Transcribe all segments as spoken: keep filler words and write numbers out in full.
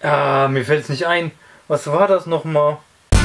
Ah, mir fällt es nicht ein. Was war das nochmal?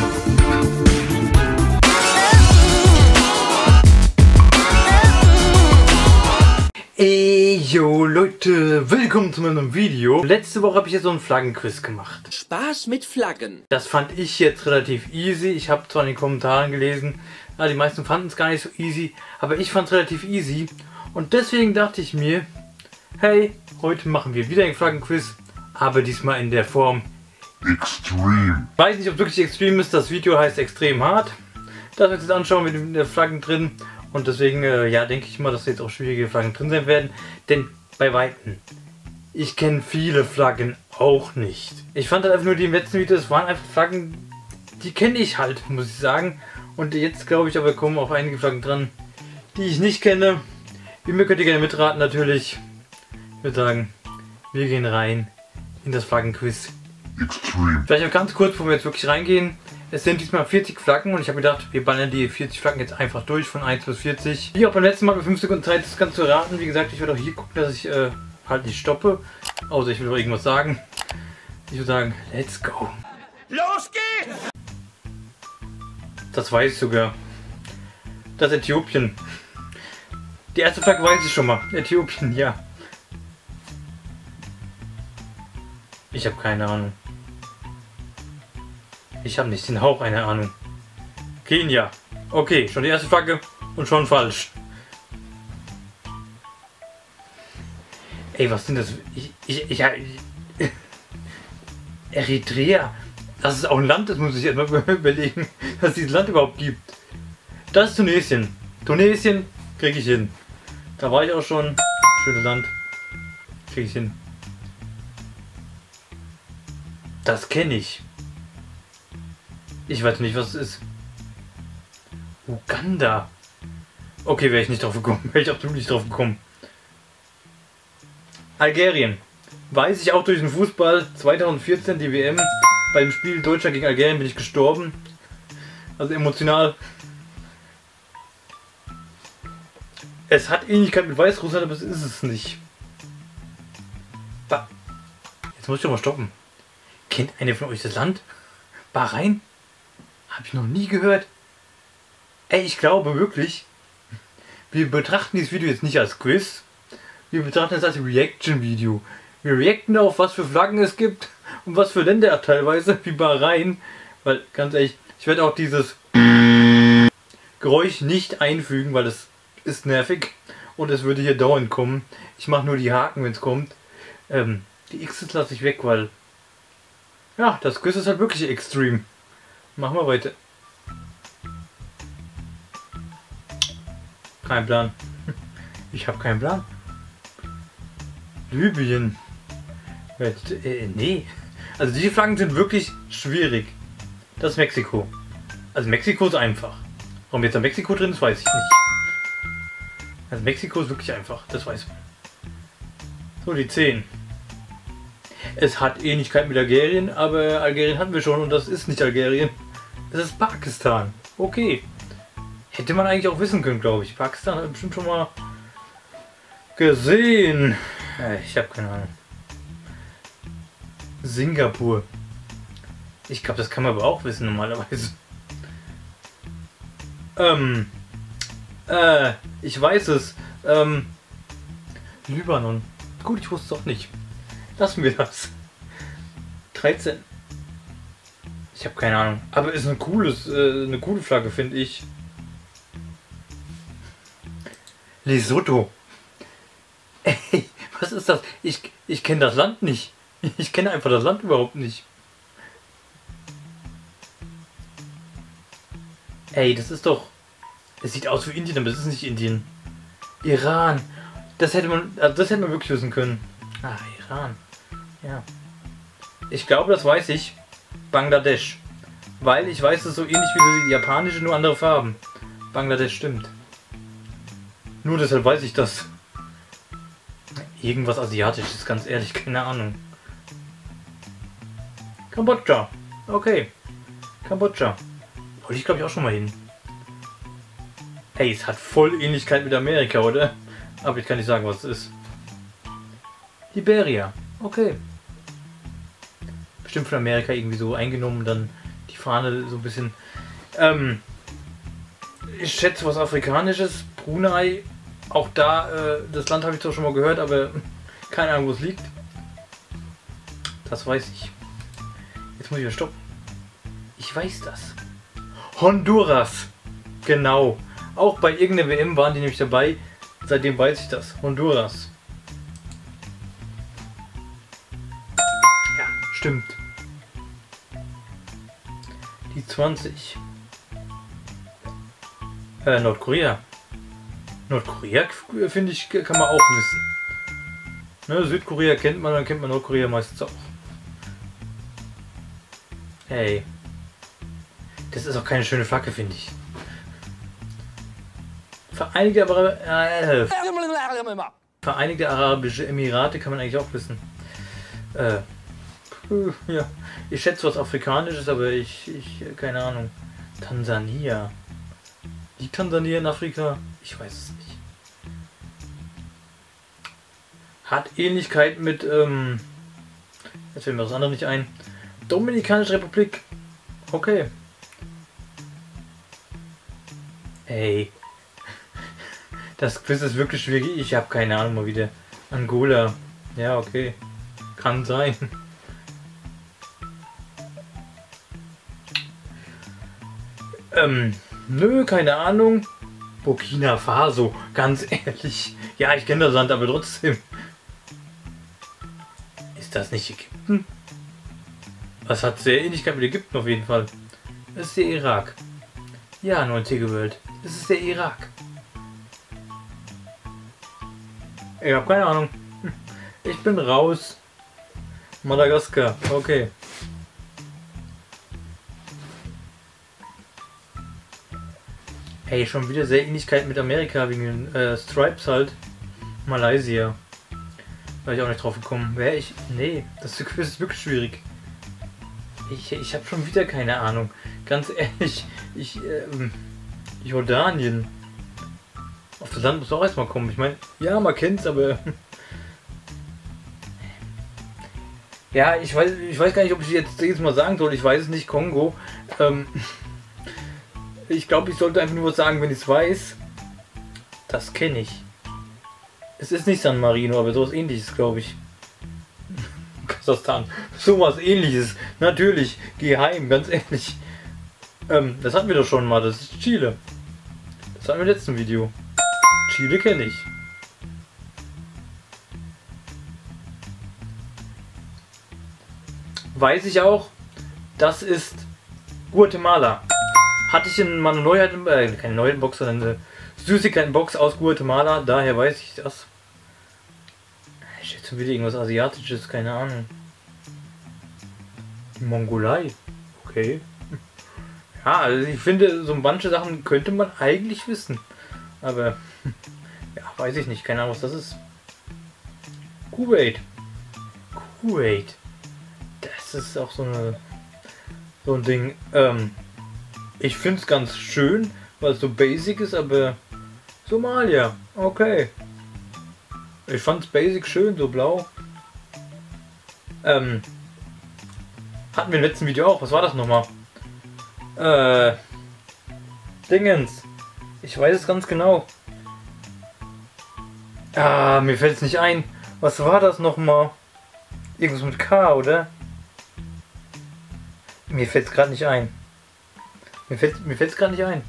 Ey, yo Leute, willkommen zu meinem Video. Letzte Woche habe ich jetzt so einen Flaggenquiz gemacht. Spaß mit Flaggen. Das fand ich jetzt relativ easy. Ich habe zwar in den Kommentaren gelesen, ja, die meisten fanden es gar nicht so easy, aber ich fand es relativ easy. Und deswegen dachte ich mir, hey, heute machen wir wieder einen Flaggenquiz, aber diesmal in der Form Extreme. Ich weiß nicht, ob es wirklich Extreme ist, das Video heißt extrem hart. Das wir uns jetzt anschauen mit den Flaggen drin. Und deswegen, äh, ja, denke ich mal, dass jetzt auch schwierige Flaggen drin sein werden. Denn bei Weitem, ich kenne viele Flaggen auch nicht. Ich fand halt einfach nur die im letzten Video, es waren einfach Flaggen, die kenne ich halt, muss ich sagen. Und jetzt glaube ich aber kommen auch einige Flaggen dran, die ich nicht kenne. Wie mir könnt ihr gerne mitraten natürlich. Ich würde sagen, wir gehen rein in das Flaggenquiz Extreme. Vielleicht noch ganz kurz, bevor wir jetzt wirklich reingehen. Es sind diesmal vierzig Flaggen und ich habe gedacht, wir ballern die vierzig Flaggen jetzt einfach durch von eins bis vierzig. Wie auch beim letzten Mal mit fünf Sekunden Zeit, das Ganze zu raten. Wie gesagt, ich werde auch hier gucken, dass ich äh, halt nicht stoppe. Außer ich will noch irgendwas sagen. Ich würde sagen, let's go. Los geht's! Das weiß ich sogar. Das ist Äthiopien. Die erste Flagge weiß ich schon mal. Äthiopien, ja. Ich habe keine Ahnung. Ich habe nicht den Hauch einer Ahnung. Kenia. Okay, schon die erste Flagge und schon falsch. Ey, was sind das? Ich, ich, ich, ich, Eritrea. Das ist auch ein Land, das muss ich erstmal überlegen, dass es dieses Land überhaupt gibt. Das ist Tunesien. Tunesien kriege ich hin. Da war ich auch schon. Schönes Land. Kriege ich hin. Das kenne ich. Ich weiß nicht, was es ist. Uganda. Okay, wäre ich nicht drauf gekommen. Wäre ich absolut nicht drauf gekommen. Algerien. Weiß ich auch durch den Fußball. zweitausendvierzehn die W M. Bei dem Spiel Deutschland gegen Algerien bin ich gestorben. Also emotional. Es hat Ähnlichkeit mit Weißrussland, aber es ist es nicht. Ba Jetzt muss ich doch mal stoppen. Kennt einer von euch das Land? Bahrain? Habe ich noch nie gehört. Ey, ich glaube wirklich, wir betrachten dieses Video jetzt nicht als Quiz. Wir betrachten es als Reaction-Video. Wir reacten auf, was für Flaggen es gibt und was für Länder teilweise, wie Bahrain. Weil, ganz ehrlich, ich werde auch dieses Geräusch nicht einfügen, weil es ist nervig und es würde hier dauernd kommen. Ich mache nur die Haken, wenn es kommt. Ähm, die X's lasse ich weg, weil ja, das Quiz ist halt wirklich extrem. Machen wir weiter. Kein Plan. Ich habe keinen Plan. Libyen. Äh, nee. Also diese Flaggen sind wirklich schwierig. Das ist Mexiko. Also Mexiko ist einfach. Warum jetzt da Mexiko drin ist, weiß ich nicht. Also Mexiko ist wirklich einfach. Das weiß man. So, die zehn. Es hat Ähnlichkeit mit Algerien, aber Algerien hatten wir schon und das ist nicht Algerien. Es ist Pakistan. Okay. Hätte man eigentlich auch wissen können, glaube ich. Pakistan hat bestimmt schon mal gesehen. Ich habe keine Ahnung. Singapur. Ich glaube, das kann man aber auch wissen normalerweise. Ähm. Äh, ich weiß es. Ähm. Libanon. Gut, ich wusste es auch nicht. Lassen wir das. dreizehn. Ich habe keine Ahnung. Aber ist eine, cooles, äh, eine coole Flagge, finde ich. Lesotho. Ey, was ist das? Ich, ich kenne das Land nicht. Ich kenne einfach das Land überhaupt nicht. Ey, das ist doch... Es sieht aus wie Indien, aber es ist nicht Indien. Iran. Das hätte man, also das hätte man wirklich wissen können. Ah, Iran. Ja. Ich glaube, das weiß ich. Bangladesch. Weil ich weiß, es ist so ähnlich wie die japanische, nur andere Farben. Bangladesch stimmt. Nur deshalb weiß ich das. Irgendwas Asiatisches, ganz ehrlich, keine Ahnung. Kambodscha. Okay. Kambodscha. Wollte ich glaube ich auch schon mal hin. Hey, es hat voll Ähnlichkeit mit Amerika, oder? Aber ich kann nicht sagen, was es ist. Liberia. Okay. bestimmt von Amerika irgendwie so eingenommen, dann die Fahne so ein bisschen. Ähm, ich schätze was Afrikanisches, Brunei. Auch da, äh, das Land habe ich zwar schon mal gehört, aber keine Ahnung, wo es liegt. Das weiß ich. Jetzt muss ich ja stoppen. Ich weiß das. Honduras. Genau. Auch bei irgendeiner W M waren die nämlich dabei. Seitdem weiß ich das. Honduras. Ja, stimmt. Die zwanzig. Äh, Nordkorea. Nordkorea, finde ich, kann man auch wissen. Ne, Südkorea kennt man, dann kennt man Nordkorea meistens auch. Hey. Das ist auch keine schöne Flagge, finde ich. Vereinigte, Arab äh, Vereinigte Arabische Emirate kann man eigentlich auch wissen. Äh, ja. Ich schätze was Afrikanisches, aber ich, ich, keine Ahnung. Tansania. Liegt Tansania in Afrika? Ich weiß es nicht. Hat Ähnlichkeit mit, ähm, jetzt fällt mir das andere nicht ein. Dominikanische Republik. Okay. Ey. Das Quiz ist wirklich schwierig. Ich habe keine Ahnung mal wieder. Angola. Ja, okay. Kann sein. ähm, nö, keine Ahnung. Burkina Faso. Ganz ehrlich. Ja, ich kenne das Land, aber trotzdem. Ist das nicht Ägypten? Das hat sehr Ähnlichkeit mit Ägypten auf jeden Fall. Das ist der Irak. Ja, neunzig gewählt. Das ist der Irak. Ich habe keine Ahnung. Ich bin raus. Madagaskar. Okay. Hey, schon wieder sehr Ähnlichkeit mit Amerika wegen den äh, Stripes halt. Malaysia. Wäre ich auch nicht drauf gekommen. Wäre ich. Nee, das ist wirklich schwierig. Ich, ich habe schon wieder keine Ahnung. Ganz ehrlich. Ich. Ähm, Jordanien. Auf das Land muss auch erstmal kommen. Ich meine, ja, man kennt's, aber. Ja, ich weiß, ich weiß gar nicht, ob ich jetzt jedes Mal sagen soll. Ich weiß es nicht. Kongo. Ähm, ich glaube, ich sollte einfach nur was sagen, wenn ich es weiß. Das kenne ich. Es ist nicht San Marino, aber sowas ähnliches, glaube ich. Kasachstan. Sowas ähnliches. Natürlich. Geheim, ganz ehrlich. Ähm, das hatten wir doch schon mal. Das ist Chile. Das hatten wir im letzten Video. Chile kenne ich. Weiß ich auch. Das ist Guatemala. Hatte ich in meiner Neuheiten, äh, keine Neuheitenbox, sondern eine Süßigkeitenbox aus Guatemala. Daher weiß ich das. Ich schätze wieder irgendwas Asiatisches, keine Ahnung. Mongolei. Okay. Ja, also ich finde, so manche Sachen könnte man eigentlich wissen. Aber, ja, weiß ich nicht. Keine Ahnung, was das ist. Kuwait. Kuwait. Das ist auch so eine so ein Ding. Ähm, ich finde es ganz schön, weil es so basic ist, aber Somalia. Okay. Ich fand es basic schön, so blau. Ähm, hatten wir im letzten Video auch. Was war das nochmal? Äh, Dingens. Ich weiß es ganz genau. Ah, mir fällt es nicht ein. Was war das nochmal? Irgendwas mit K, oder? Mir fällt es gerade nicht ein. Mir fällt mir fällt's gerade nicht ein.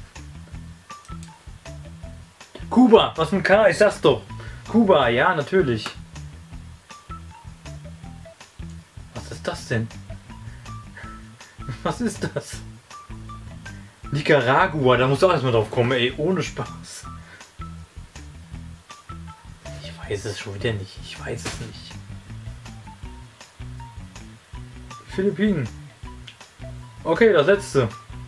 Kuba, was mit K? Ich sag's doch. Kuba, ja, natürlich. Was ist das denn? Was ist das? Nicaragua, da musst du auch erstmal drauf kommen, ey, ohne Spaß. Ich weiß es schon wieder nicht. Ich weiß es nicht. Philippinen. Okay, das letzte.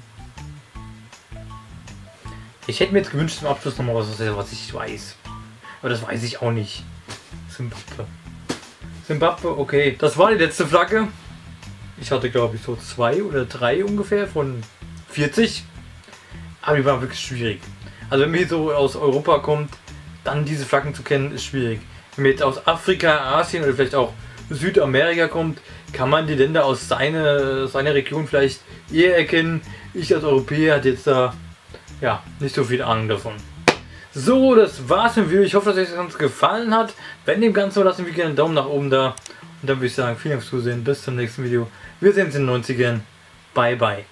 Ich hätte mir jetzt gewünscht zum Abschluss nochmal was, was ich weiß. Aber das weiß ich auch nicht. Zimbabwe. Zimbabwe, okay. Das war die letzte Flagge. Ich hatte, glaube ich, so zwei oder drei ungefähr von vierzig. Aber die waren wirklich schwierig. Also wenn man hier so aus Europa kommt, dann diese Flaggen zu kennen, ist schwierig. Wenn man jetzt aus Afrika, Asien oder vielleicht auch Südamerika kommt, kann man die Länder aus seiner, seiner Region vielleicht eher erkennen. Ich als Europäer hatte jetzt da ja nicht so viel Ahnung davon. So, das war's mit dem Video. Ich hoffe, dass euch das Ganze gefallen hat. Wenn dem Ganzen so, lasst mir gerne einen Daumen nach oben da. Und dann würde ich sagen, vielen Dank fürs Zusehen. Bis zum nächsten Video. Wir sehen uns in den neunzigern. Bye, bye.